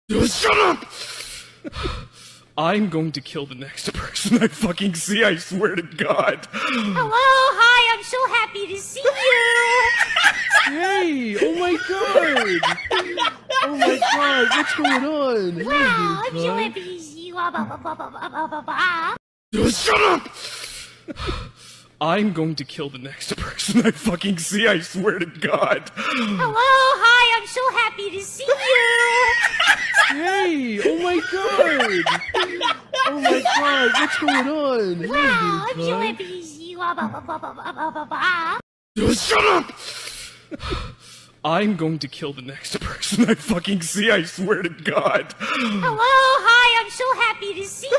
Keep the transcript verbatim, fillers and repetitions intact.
Just shut up! I'm going to kill the next person I fucking see, I swear to God. Hello, hi, I'm so happy to see you. Hey, oh my god! Oh my god, what's going on? Wow, Hey, I'm so happy to see you. Blah, blah, blah, blah, blah, blah, blah, blah. Just shut up! I'm going to kill the next person I fucking see, I swear to God. Hello, hi, I'm so happy to see you. Hey, oh my god! Oh my god, what's going on? Wow, Hey, I'm so god. happy to see you. Blah, blah, blah, blah, blah, blah, blah, blah. Just shut up! I'm going to kill the next person I fucking see, I swear to God. Hello, hi, I'm so happy to see